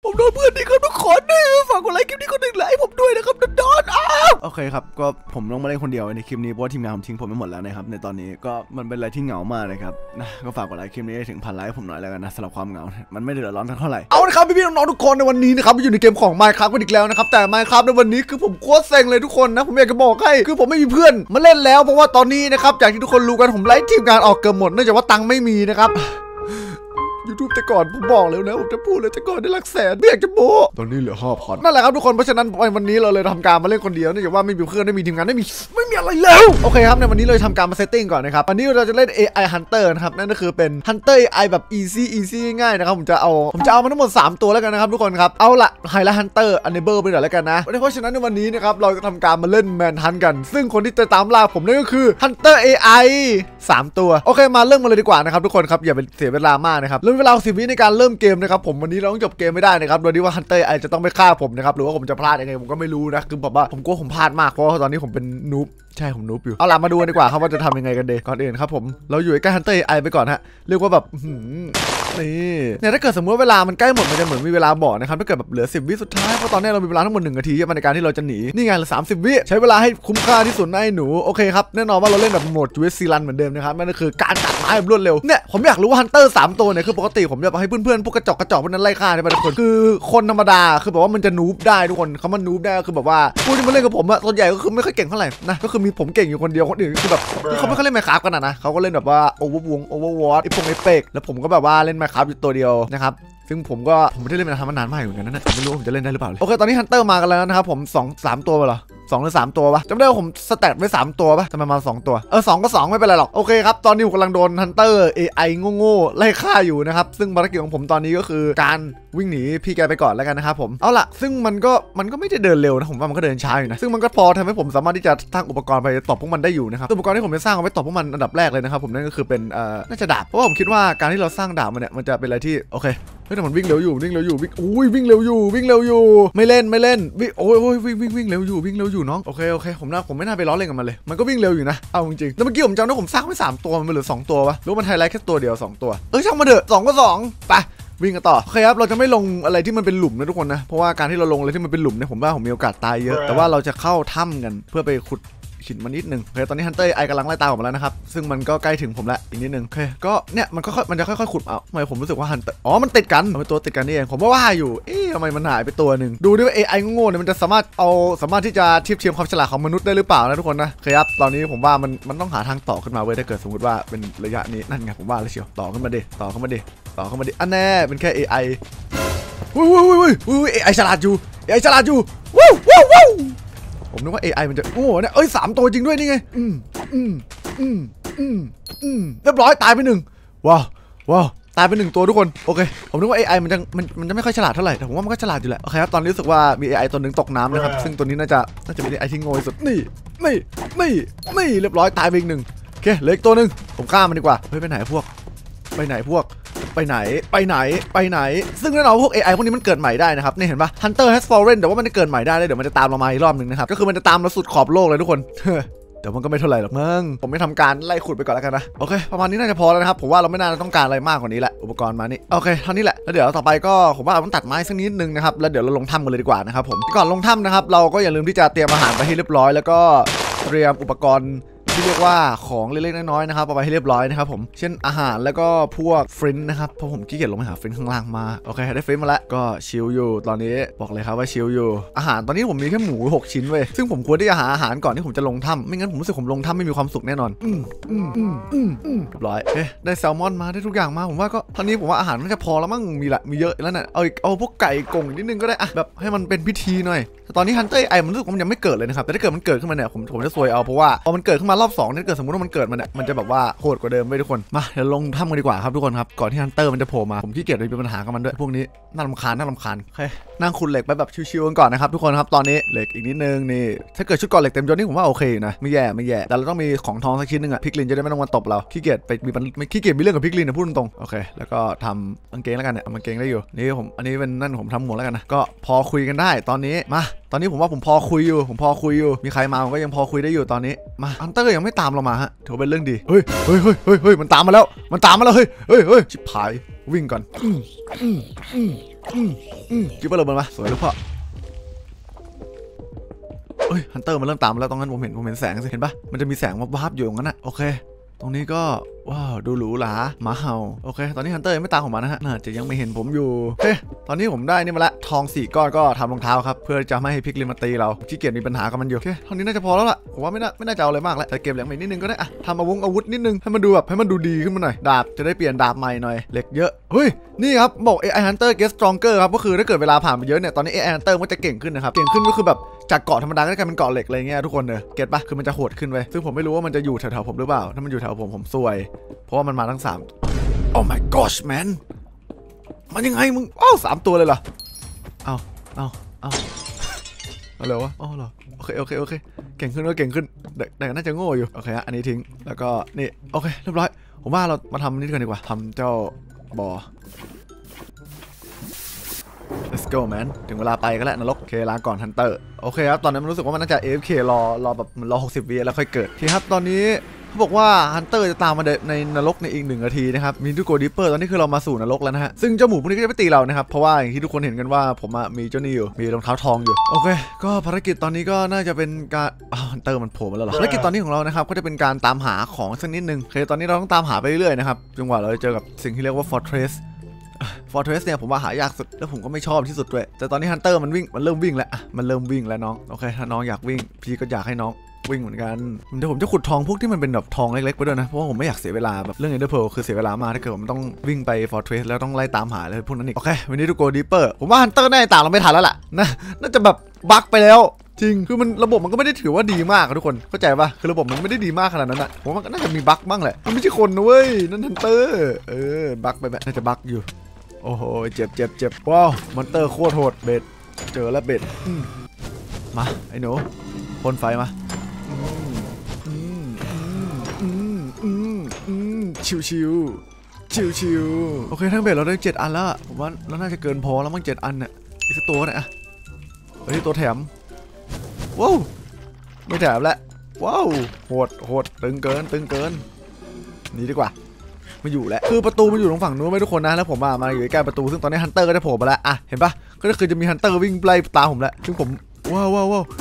ผมโดนเพื่อนนี่ครับทุกคนนี่ฝากกดไลค์คลิปนี้คนหนึ่งไลค์ผมด้วยนะครับโดนโอเคครับก็ผมต้องมาเล่นคนเดียวในคลิปนี้เพราะว่าทีมงานผมทิ้งผมไปหมดแล้วนะครับในตอนนี้ก็มันเป็นอะไรที่เหงามากนะครับนะก็ฝากกดไลค์คลิปนี้ถึง1,000 ไลค์ผมหน่อยแล้วกันนะสำหรับความเหงามันไม่เดือดร้อนเท่าไหร่เอาละครับพี่ๆน้องๆทุกคนในวันนี้นะครับอยู่ในเกมของ Minecraft กันอีกแล้วนะครับแต่ Minecraft ในวันนี้คือผมโคตรเซ็งเลยทุกคนนะผมอยากจะบอกให้คือผมไม่มีเพื่อนมาเล่นแล้วเพราะว่าตอนนี้นะครับอย่างที่ทุกคนรู้กันผมไล่ทีมงานออกเกือบหมดเนื่องจากว่าตังค์ไม่มีนะครับYouTube แต่ก่อนผมบอกแล้วนะผมจะพูดเลยแต่ก่อนได้หลักแสนไม่อยากจะโม้ตอนนี้เหลือ5,000นั่นแหละครับทุกคนเพราะฉะนั้นวันนี้เราเลยทำการมาเล่นคนเดียวเนื่องจากว่าไม่มีเพื่อนไม่มีทีมงานไม่มีอะไรแล้วโอเคครับในวันนี้เราทำการมาเซตติ้งก่อนนะครับวันนี้เราจะเล่น AI Hunter นะครับนั่นก็คือเป็น Hunter AI แบบ easy ง่ายๆนะครับผมจะเอามาทั้งหมด3ตัวแล้วกันนะครับทุกคนครับเอาละไฮไลท์ Hunter Enable ไปหน่อยแล้วกันนะเพราะฉะนั้นในวันนี้นะครับเราจะทำการมาเล่น Manhunt กันซึ่งคนที่จะตามล่าผมนั่นก็คือ Hunter AI 3 ตัวโอเคมาเริ่มกันเลยดีกว่านะครับทุกคนครับอย่าไปเสียเวลามากนะครับเริ่มเวลา10 วิในการเริ่มเกมนะครับผมวันนี้เราต้องจบเกมไม่ได้นะครับโดยที่ว่า Hunter AI จะต้องไม่ฆ่าผมนะครับหรือว่าผมจะพลาดยังไงผมก็ไม่รู้นะคือแบบว่าผมกลัวผมพลาดมากเพราะว่าตอนนี้ผมเป็นนูบใช่ผมนูบอยู่เอาล่ะมาดูกันดีกว่าครับว่าจะทำยังไงกันดีก่อนอื่นครับผมเราอยู่ใกล้ Hunter AI ไปก่อนฮะเรียกว่าแบบนี่เนี่ยถ้าเกิดสมมติว่าเวลามันใกล้หมดมันจะเหมือนมีเวลาบอกนะครับถ้าเกิดแบบเหลือ10 วิสุดท้ายเพราะตอนนี้เรามีเวลาทั้งหมด1 นาทีในการที่เราจะหนีนี่ไงเหลือ30 วิใช้เวลาให้คุ้มค่าที่สุดนะไอ้หนูโอเคครับแน่นอนว่าเราเล่นแบบโหมด USC Run เหมือนเดิมนะครับนั่นก็คือการตัดไม้แบบรวดเร็วเนี่ยผมอยากรู้ว่า Hunter 3 ตัวเนี่ยคือปกติผมจะให้เพื่อนๆพวกกระจอกพวกนั้นไล่ฆ่าใช่ไหมทุกคนคือคนธรรมดาคือแบบว่ามันจะนูบได้ทุกคนเขามันนูบได้คือแบบว่าผู้ที่มาเล่นกับผมอะส่วนใหญ่ก็คือไม่ค่อยเก่งเท่าไหร่นะก็คือมีผมเก่งอยู่คนเดียวคนอื่นคือแบบเขาไม่ค่อยเล่น Minecraft กันนะเขาก็เล่นแบบว่า Overwatch ไอ้พวกไอ้เป็กแล้วผมก็แบบว่าเล่น Minecraft อยู่ตัวเดียวนะครับซึ่งผมไม่ได้เล่นมานานมากเหมือนกันนะไม่รู้ผมจะเล่นได้หรือเปล่าโอเคตอนนี้ Hunter มากันแล้วนะครับผม2-3 ตัวไปเหรอ2 หรือ 3 ตัวปะจำได้ว่าผมสแตทไว้3 ตัวปะทำไมมา2 ตัว2 ก็ 2ไม่เป็นไรหรอกโอเคครับตอนนี้ผมกำลังโดน Hunter AI โง่ไล่ฆ่าอยู่นะครับซึ่งภารกิจของผมตอนนี้ก็คือการวิ่งหนีพี่แกไปก่อนแล้วกันนะครับผมเอาล่ะซึ่งมันก็ไม่ได้เดินเร็วนะผมว่ามันก็เดินช้าอยู่นะซึ่งมันก็พอทำให้ผมสามารถที่จะสร้างอุปกรณ์ไปตบพวกมันได้อยู่นะครับอุปกรณ์ที่ผมจะสร้างเอาไว้ตบพวกมันอันดับแรกเลยนะครับผมนั่นก็คือเป็นน่าจะดาบเพราะว่าผมคิดว่าการที่เราสร้างดาบมันเนี่ยมันจะเป็นอะไรที่โอเคเฮ้ยแต่มันวิ่งเร็วอยู่วิ่งเร็วอยู่วิ่งเร็วอยู่ไม่เล่นวิ่งโอ้ยวิ่งเร็วอยู่น้องโอเคผมไม่น่าไปล้อเล่นกับมันเลยมันก็วิ่งเร็วอยู่นะเอาจริงๆแล้วเมื่อกี้ผมจำได้ผมสร้างไว้3 ตัวมันเหลือ2 ตัววะหรือมันไฮไลท์แค่ตัวเดียว2 ตัวช่างมาเถอะ2 ก็ 2ไปวิ่งกันต่อโอเคครับเราจะไม่ลงอะไรที่มันเป็นหลุมนะทุกคนนะเพราะว่าการที่เราลงอะไรที่มันเป็นหลุมเนี่ยผมว่าผมมีโอกาสตายเยอะแต่ว่าเราจะเข้าถ้ำกันเพื่อไปขุดหินมานิดนึงโอเคตอนนี้ Hunter AI กำลังไล่ตามผมแล้วนะครับซึ่งมันก็ใกล้ถึงผมแล้วอีกนิดนึงโอเคก็เนี่ยมันจะค่อยๆขุดเอาทำไมผมรู้สึกว่า Hunter มันติดกันเป็นตัวติดกันนี่เองผมว่าอยู่ทำไมมันหายไปตัวหนึ่งดูดิว่า AI โง่เนี่ยมันจะสามารถที่จะเทียบเทียมความฉลาดของมนุษย์ได้หรือเปล่านะทุกคนนะโอเคครับตอนนี้ผมว่ามันต้องหาทางต่อขึ้นมาเว้ยถ้าเกิดสมมติว่าเป็นระยะนี้นั่นไงผมว่าแล้วเชียวต่อขึ้นมาดิอันแน่เป็นแค่ AI วุ้ย AI ฉลาดอยู่วู้ผมนึกว่า AI มันจะโง่เนี่ย3 ตัวจริงด้วยนี่ไงเรียบร้อยตายไป1ว้าวตายไป1 ตัวทุกคนโอเคผมนึกว่า AI มันจะไม่ค่อยฉลาดเท่าไหร่แต่ผมว่ามันก็ฉลาดอยู่แหละโอเคครับตอนนี้รู้สึกว่ามี AI ตัวหนึ่งตกน้ำนะครับซึ่งตัวนี้น่าจะเป็น AI ที่โง่ที่สุดนี่เรียบร้อยตายไปอีก1โอเคเหลืออีกตัวหนึ่งผมฆ่ามันดีกว่าเฮ้ยไปไหนพวกซึ่งแน่นอนพวก AI พวกนี้มันเกิดใหม่ได้นะครับนี่เห็นปะ Hunter has fallen แต่ว่ามันจะเกิดใหม่ได้เลยเดี๋ยวมันจะตามเรามาอีกรอบนึงนะครับก็คือมันจะตามเราสุดขอบโลกเลยทุกคนเดี๋ยวมันก็ไม่เท่าไหร่หรอกมึงผมไม่ทำการไล่ขุดไปก่อนแล้วกันนะโอเคประมาณนี้น่าจะพอแล้วนะครับผมว่าเราไม่น่าต้องการอะไรมากกว่านี้แหละอุปกรณ์มานี่โอเคเท่านี้แหละแล้วเดี๋ยวต่อไปก็ผมว่าเราต้องตัดไม้สักนิดนึงนะครับแล้วเดี๋ยวเราลงถ้ำกันเลยดีกว่านะครับผมก่อนลงถ้ำนะครับเราก็อย่าลืมที่จะเตรียมอาหารไปให้เรียบร้อยแล้วก็เตรียมอุปกรณ์ที่เรียกว่าของเล็กๆน้อยๆนะครับเอาไปให้เรียบร้อยนะครับผมเช่นอาหารแล้วก็พวกฟรินนะครับเพราะผมขี้เกียจลงไปหาฟรินข้างล่างมาโอเคได้ฟรินมาแล้วก็ชิลอยู่ตอนนี้บอกเลยครับว่าชิลอยู่อาหารตอนนี้ผมมีแค่หมู6 ชิ้นเว้ยซึ่งผมควรที่จะหาอาหารก่อนที่ผมจะลงถ้ำไม่งั้นผมรู้สึกผมลงถ้ำไม่มีความสุขแน่นอนเรียบร้อยได้แซลมอนมาได้ทุกอย่างมาผมว่าก็ตอนนี้ผมว่าอาหารน่าจะพอแล้วมั้งมีเยอะแล้วเนี่ยเอาพวกไก่กงนิดนึงก็ได้อะแบบให้มันเป็นพิธีหน่อยแต่ตอนนี้ Hunter AI มันรู้สึกว่ามันยังไม่เกิดเลยนะครับแต่ถ้าเกิดมันเกิดขึ้นมาเนี่ยผมจะซวยเอาเพราะว่าพอมันเกิดขึ้นมารอบ2ถ้าเกิดสมมติว่ามันเกิดมาเนี่ยมันจะแบบว่าโหดกว่าเดิมไปทุกคนมาเดี๋ยวลงถ้ำกันดีกว่าครับทุกคนครับก่อนที่ Hunter มันจะโผล่มาผมขี้เกียจเลยมีปัญหากับมันด้วยพวกนี้น่ารำคาญโอเคนั่งขุดเหล็กไปแบบชิวๆกันก่อนนะครับทุกคนครับตอนนี้เหล็กอีกนิดนึงนี่ถ้าเกิดชุดก่อเหล็กเต็มยศนี่ผมว่าโอเคนะไม่แย่แต่เราต้องมีของทองสักชิ้นนึงอะพิกลินจะได้ไม่ต้องมาตบเราขี้เกียจไปขี้เกียจมีเรื่องกับพิกลินนะพูดตรงๆโอเคแล้วก็ทำกางเกงแล้วกันเนี่ยกางเกงได้อยู่นี่อันนี้เป็นนั่นผมทำหมดแล้วกันนะก็พอคุยกันได้ตอนนี้มาตอนนี้ผมว่าผมพอคุยอยู่มีใครมาผมก็ยังพอคุยได้อยู่ตอนนี้มา Hunter ยังไม่ตามเรามาฮะถือเป็นเรื่องดีเฮ้ยมันตามมาแล้วเฮ้ยชิบหายวิ่งก่อนคิดว่าเราเบิร์นมาสวยลูกพ่อเฮ้ยฮันเตอร์มันเริ่มตามมาแล้วตรงนั้นผมเห็นแสงสิเห็นปะมันจะมีแสงวาบๆอยู่ตรงนั้นนะโอเคตรงนี้ก็ว้าวดูหรูหราหมาเห่าโอเคตอนนี้ฮันเตอร์ยังไม่ตามผมมานะฮะน่าจะยังไม่เห็นผมอยู่โอเคตอนนี้ผมได้นี่มาละทอง4 ก้อนก็ทำรองเท้าครับเพื่อจะไม่ให้พิกลินมาตีเราขี้เกียจมีปัญหากับมันอยู่โอเคเท่านี้น่าจะพอแล้วล่ะผมว่าไม่น่าจะเอาอะไรมากแล้วแต่เก็บเหลืออีกนิดนึงก็ได้อะทำอาวุธนิดนึงให้มันดูแบบให้มันดูดีขึ้นมาหน่อยดาบจะได้เปลี่ยนดาบใหม่หน่อยเหล็กเยอะเฮ้ยนี่ครับบอก AI Hunter Get Stronger ครับก็คือถ้าเกิดเวลาผ่านไปเยอะเนี่ยตอนนี้ AI Hunter มันจะเก่งขึ้นนะครับเก่งขึ้นก็คือแบบจากเกาะธรรมดาก็กลายเป็นเกาะเหล็กอะไรเงี้ยทุกคนเนอะเก็ตปะคือมันจะโหดขึ้นไว้ซึ่งผมไม่รู้ว่ามันจะอยู่แถวๆผมหรือเปล่าถ้ามันอยู่แถวผมซวยเพราะว่ามันมาทั้ง3 Oh my gosh man มันยังไงมึงอ้าว3 ตัวเลยเหรอเอาอะไรวะอ๋อเหรอโอเคเก่งขึ้นก็เก่งขึ้นแต่น่าจะโง่อยู่โอเคฮะอันนี้ทิ้งแล้วก็นี่โอเคเรียบร้อยผมว่าเรามาทำนี่กันดีกว่าทำเจ้าบอLet's go man ถึงเวลาไปก็แล้วนรกโอเคลาก่อนฮันเตอร์โอเคครับตอนนี้มันรู้สึกว่ามันน่าจะ AFK รอแบบรอ60 วิแล้วค่อยเกิดทีครับตอนนี้เขาบอกว่าฮันเตอร์จะตามมาในนรกในอีก1 นาทีนะครับมีทูโกดิปเปอร์ตอนนี้คือเรามาสู่นรกแล้วนะฮะซึ่งเจ้าหมูพวกนี้ก็จะไม่ตีเรานะครับเพราะว่าอย่างที่ทุกคนเห็นกันว่าผมมีเจ้านี่อยู่มีรองเท้าทองอยู่โอเคก็ภารกิจตอนนี้ก็น่าจะเป็นการฮันเตอร์มันโผล่มาแล้วเหรอภารกิจตอนนี้ของเรานะครับก็จะเป็นการตามหาของสักนิดนึงโอเคตอนนี้เราต้องตามหาไปเรื่อยๆนะครับจนกว่าเราจะเจอกับสิ่งที่เรียกว่า Fortress เนี่ยผมว่าหายากสุดแล้วผมก็ไม่ชอบที่สุดด้วยแต่ตอนนี้ฮันเตอร์มันเริ่มวิ่งแล้วมันเริ่มวิ่งแล้วน้องโอเคถ้าน้องอยากวิ่งพี่ก็อยากให้น้องวิ่งเหมือนกันเดี๋ยวผมจะขุดทองพวกที่มันเป็นแบบทองเล็กๆไปด้วยนะเพราะว่าผมไม่อยากเสียเวลาแบบเรื่อง Ender Pearl คือเสียเวลามากถ้าเกิดผมต้องวิ่งไป Fortress แล้วต้องไล่ตามหาเลยพวกนั้นอีกโอเควันนี้ทูโกดิปเปอร์ผมว่าฮันเตอร์แน่ตามเราไม่ทันแล้วล่ะน่าจะแบบบั๊กไปแล้วจริงคือมันระบบมันก็ไม่ได้ถือว่าดีมากทุกคนเข้าใจป่ะคือระบบมันไม่ได้ดีมากขนาดนั้นอะผมว่าน่าจะมีบั๊กบ้างแหละมันไม่ใช่คนนะเว้ยนั่นฮันเตอร์บั๊กไปแบบน่าจะบั๊กอยู่โอ้โหเจ็บว้าวมอนเตอร์โคตรโหดเบ็ดเจอแล้วเบ็ดมาไอ้หนูพ่นไฟมาชิวโอเคทั้งเบ็ดเราได้7 อันแล้วผมว่าเราน่าจะเกินพอแล้วมั้ง7 อันเนี่ยอีกสักตัวเนี่ยเฮ้ยตัวแถมว้าวไม่แถมแล้วว้าวโหดตึงเกินนี่ดีกว่ามาอยู่แล้วคือประตูมันอยู่ตรงฝั่งนู้นไหมทุกคนนะแล้วผมมาอยู่ใกล้ประตูซึ่งตอนนี้ฮันเตอร์ก็จะโผล่มาแล้วเห็นปะก็คือจะมีฮันเตอร์วิ่งไล่ตามผมแล้วซึ่งผมว้าว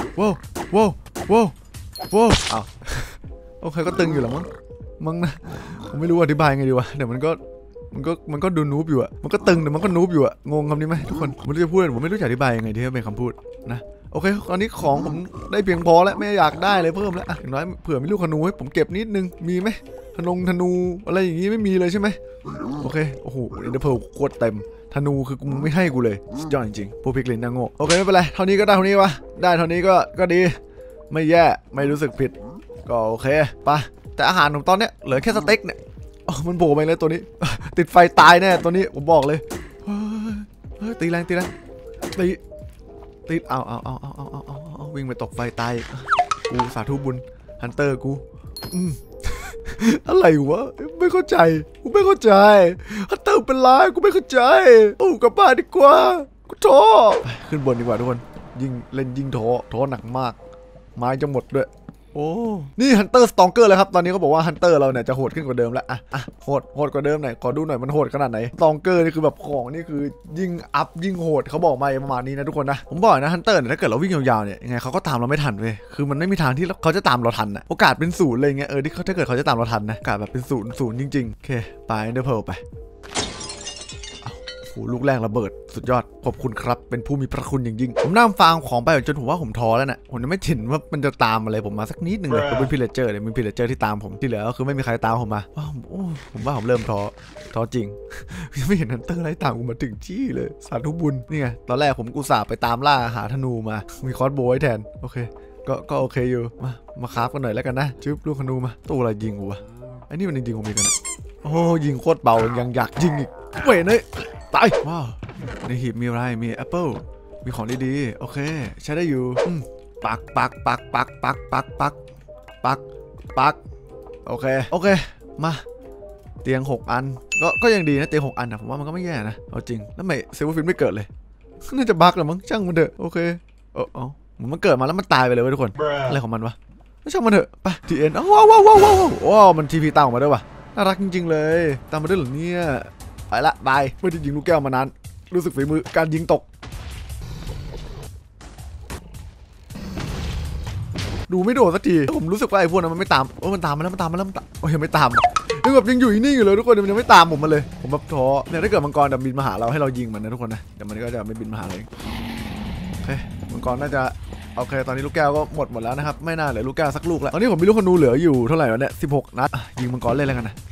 อ้าวโอเคก็ตึงอยู่แล้วมั้งนะผมไม่รู้อธิบายไงดีวะเดี๋ยวมันก็ดูนูบอยู่มันก็ตึงแต่มันก็นูบอยู่งงคำนี้ไหมทุกคนผมจะพูดผมไม่รู้จะอธิบายยังไงที่เป็นคำพูดนะโอเคตอนนี้ของผมได้เพียงพอแล้วไม่อยากได้เลยเพิ่มแล้วอย่างน้อยเผื่อมีลูกธนูให้ผมเก็บนิดนึงมีไหมธนูอะไรอย่างงี้ไม่มีเลยใช่ไหมโอเคโอ้โหเอ็นเดอร์เพลโคตรเต็มธนูคือกูไม่ให้กูเลยสุดยอดจริงๆพวกพิกลินน่าโง่โอเคไม่เป็นไรเท่านี้ก็ได้เท่านี้วะได้เท่านี้ก็ดีไม่แย่ไม่รู้สึกผิดก็โอเคไปแต่อาหารของตอนเนี้ยเหลือแค่สเต็กเนี่ยมันโผล่ไปเลยตัวนี้ติดไฟตายแน่ตัวนี้ผมบอกเลยตีแรงตีเอาวิ่งไปตกไฟตายกูสาธุบุญฮันเตอร์กูอะไรวะไม่เข้าใจกูไม่เข้าใจฮันเตอร์เป็นไรกูไม่เข้าใจกลับบ้านดีกว่ากูท้อขึ้นบนดีกว่าทุกคนยิ่งท้อหนักมากไม้จะหมดด้วยโอ้นี่ฮันเตอร์สตองเกอร์เลยครับตอนนี้เขาบอกว่าฮันเตอร์เราเนี่ยจะโหดขึ้นกว่าเดิมแล้วโหดกว่าเดิมหน่อยขอดูหน่อยมันโหดขนาดไหนสตองเกอร์นี่คือแบบของนี่คือยิ่งอัพยิ่งโหดเขาบอกมาประมาณนี้นะทุกคนนะผมบอกนะฮันเตอร์เนี่ยถ้าเกิดเราวิ่งยาวๆเนี่ยยังไงเขาก็ตามเราไม่ทันเว้ยคือมันไม่มีทางที่เขาจะตามเราทันนะโอกาสเป็น0เลยเงี้ยที่ถ้าเกิดเขาจะตามเราทันนะโอกาสแบบเป็น0จริงๆโอเคไปเอ็นเดอร์เพลไปลูกแรกระเบิดสุดยอดขอบคุณครับเป็นผู้มีพระคุณอย่างยิ่งผมนั่งฟังของไปจนผมว่าผมท้อแล้วน่ะผมยังไม่เห็นว่ามันจะตามอะไรผมมาสักนิดนึงเลยผมเป็นพิลเลเจอร์เลยมีพิลเลเจอร์ที่ตามผมที่เหลือก็คือไม่มีใครตามผมมาผมว่าผมเริ่มท้อจริงยังไม่เห็นฮันเตอร์ไล่ตามกูมาถึงที่เลยสาธุบุญนี่ไงตอนแรกผมกุศลไปตามล่าหาธนูมามีคอสโบว์ไว้แทนโอเคก็โอเคอยู่มาคราฟกันหน่อยแล้วกันนะจึ๊บลูกธนูมาตัวอะไรยิงกูวะไอ้นี่มันจริงๆผมมีกันโอ้ยิงโคตรเบายังอยากยิงอีกเว้ยเนี่ยตายว้าวในหีบมีอะไรมีแอปเปิลมีของดีๆโอเคใช้ได้อยู่ปักโอเคมาเตียง6 อันก็ยังดีนะเตียง6 อันนะผมว่ามันก็ไม่แย่นะเอาจริงแล้วไม่ซิลเวอร์ฟินไม่เกิดเลยน่าจะบั๊กหรือมั้งช่างมันเถอะโอเคมันเกิดมาแล้วมันตายไปเลยเว้ยทุกคนอะไรของมันวะช่างมันเถอะไปทีเอ็นว้าวมันทีพีตามออกมาด้วยวะน่ารักจริงๆเลยตามมาด้วยเหรอเนี่ยไปละบายไม่ได้ยิงลูกแก้วมานานรู้สึกฝีมือการยิงตกดูไม่โดดสักทีผมรู้สึกว่าไอ้พวกนั้นมันไม่ตามมันตามมาแล้วยังไม่ตามคือแบบยังอยู่นิ่งอยู่เลยทุกคนมันยังไม่ตามผมมาเลยผมแบบท้อเนี่ยถ้าเกิดมังกรจะบินมาหาเราให้เรายิงมันนะทุกคนนะแต่มันก็จะไม่บินมาหาเลยโอเคมังกรน่าจะโอเคตอนนี้ลูกแก้วก็หมดแล้วนะครับไม่น่าเหลือลูกแก้วสักลูกแล้วตอนนี้ผมมีลูกธนูเหลืออยู่เท่าไหร่วะเนี่ย16 นัดยิงมังกรเล่นแล้วกันนะ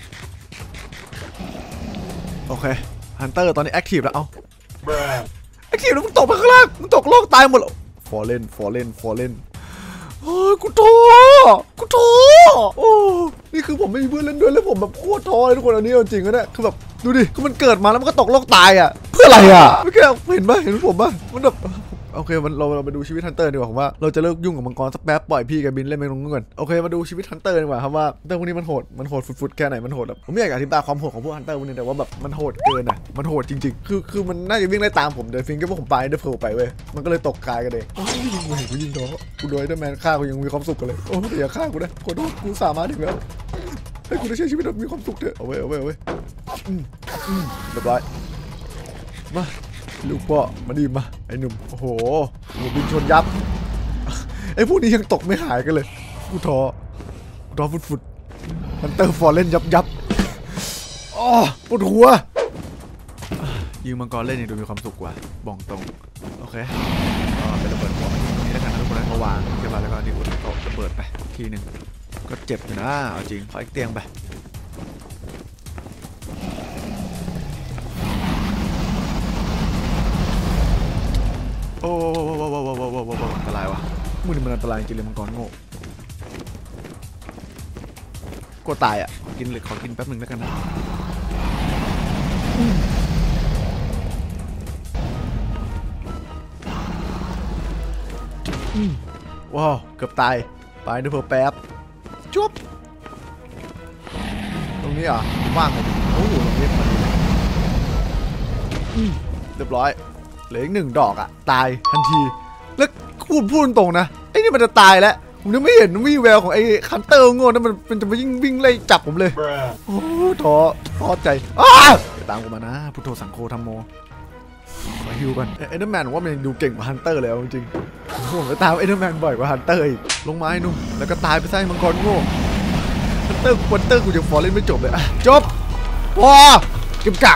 โอเคฮันเตอร์ตอนนี้แอคทีฟแล้วเอาแอคทีฟแล้วมึงตกไปข้างล่างมึงตกโลกตายหมดแล้วฟอร์เล่นเฮ้ยกูท้อโอ้นี่คือผมไม่มีเพื่อนเล่นด้วยแล้วผมแบบโคตรท้อเลยทุกคนอันนี้จริงนะเนี่ยคือแบบดูดิคือมันเกิดมาแล้วมันก็ตกโลกตายอ่ะเพื่ออะไรอ่ะไม่แค่เห็นป่ะเห็นผมป่ะมันแบบโอเคเราไปดูชีวิตฮันเตอร์ดีกว่าผมว่าเราจะเลิกยุ่งกับมังกรสักแป๊บปล่อยพี่กับบินเล่นไปตรงนู้นก่อนโอเคมาดูชีวิตฮันเตอร์ดีกว่าครับว่าฮันเตอร์พวกนี้มันโหดฟุดแค่ไหนมันโหดแบบผมไม่อยากอธิบายความโหดของพวกฮันเตอร์พวกนี้แต่ว่าแบบมันโหดเกินอ่ะมันโหดจริงๆคือมันน่าจะวิ่งไล่ตามผมเดินฟิงก็พวกผมไปเดินเผลอไปเว้ยมันก็เลยตกกายกันเองโอ้ยกูยิงท้อกูโดยเดอร์แมนฆ่ากูยังมีความสุขกันเลยโอ้ยอย่าฆ่ากูนะขอโทษกูสามารถถึงแล้วให้กูได้ใช้ชีวิตแบบมีความสุขเถอะเอาไว้เรียบร้อยมาลูกพ่อมาดีมาไอ้หนุ่มโอ้โหบินชนยับไอ้พวกนี้ยังตกไม่หายกันเลยกูท้อฟุดมันเตอร์ฟอร์เล่นยับอ๋อปวดหัวยิงมังกรเล่นนี่ดูมีความสุขกว่าบอกตรงโอเคไประเบิดหัวตรงนี้แล้วกันนะทุกคนมาวางเรียบร้อยแล้วก็นี่อุดโต๊ะระเบิดไปทีนึงก็เจ็บอยู่นะเอาจริงขออีกเตียงไปโอ้อันตรายวะมึงนี่มันอันตรายจริงเลยมังกรโง่กลัวตายอ่ะขอกินแป๊บนึงแล้วกันนะว้าวเกือบตายไปด้วยเพอแป๊บจุ๊บตรงนี้อ่ะว่างเลยโอ้โหตรงนี้มันเรียบร้อยเหลืออีก1 ดอกอ่ะตายทันทีแล้วพูดตรงนะไอ้นี่มันจะตายแล้วผมยังไม่เห็นวี่แววของไอ้คันเตอร์โง่นั่นมันจะมาวิ่งไล่จับผมเลยโอ้ท้อใจตามกูมานะพุทโธสังโฆธัมโมมาฮิวกันเอเดอร์แมนว่ามันดูเก่งกว่าฮันเตอร์เลยจริงผมไปตามเอเดอร์แมนบ่อยกว่าฮันเตอร์อีกลงไม้นุ่มแล้วก็ตายไปใส่มังกรโง่ฮันเตอร์กูจะฟอร์เล่นไม่จบเลยจบพอเก็บกะ